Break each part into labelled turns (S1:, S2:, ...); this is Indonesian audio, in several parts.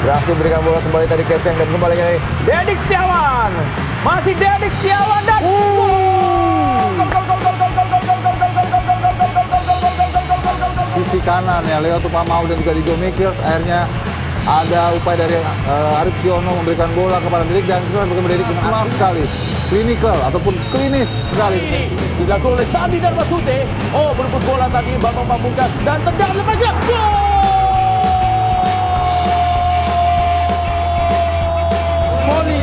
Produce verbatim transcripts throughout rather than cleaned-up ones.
S1: Berhasil berikan bola kembali tadi Keceng dan kembali lagi Dedik Setiawan. Masih Dedik Setiawan dan
S2: sisi kanan ya, Leo Tupamau dan juga Dijo Mikils. Akhirnya ada upaya dari uh, Arif Siono memberikan bola kepada Dedik dan kemudian Dedik smart sekali, clinical ataupun klinis sekali.
S3: Dilakukan oleh Sandi dan Masute. Oh, berebut bola tadi Bambang Pamungkas dan tendang lepasnya. Gol! Volley.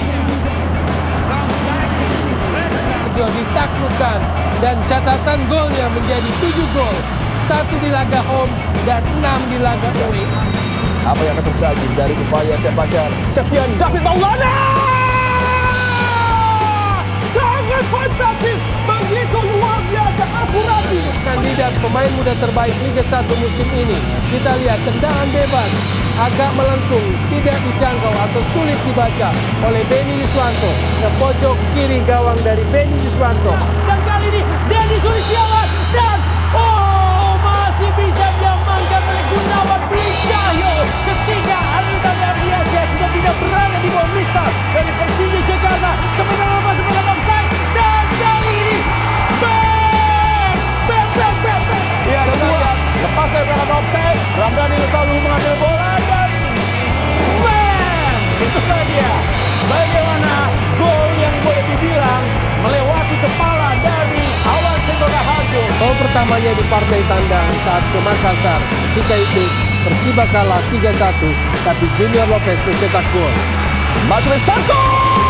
S3: Ditaklukkan dan catatan golnya menjadi tujuh gol. Satu di laga home dan enam di laga away.
S1: Apa yang akan tersaji dari upaya sepakan Septian David Maulana? Sangat fantastis, begitu luar biasa akurasi.
S3: Kandidat pemain muda terbaik Liga satu musim ini. Kita lihat tendangan bebas, agak melengkung, tidak dijangkau atau sulit dibaca oleh Benny Yuswanto. Ke pojok kiri gawang dari Benny Yuswanto. Dan kali ini Denny Sulistiawan dan oh, masih bisa diamankan oleh Gunawan Dwi Cahyo. Ketika Arifan Ardiansyah sudah tidak berada di bawah misal dari Persija Jakarta. Sebenarnya lepas sebenarnya offside dan kali ini bang, bang, bang, bang, bang.
S1: Ya, kedua lepas dari belakang offside, Ramdhani selalu mengambil bola dan bang, itu saja. Bagaimana gol yang boleh dibilang melewati kepala dari Awan Sentosa Harjo.
S3: Gol pertamanya di partai tandang saat ke Makassar. Ketika itu Persiba kalah tiga satu, tapi Junior Lopez mencetak gol.
S1: Maju Santos.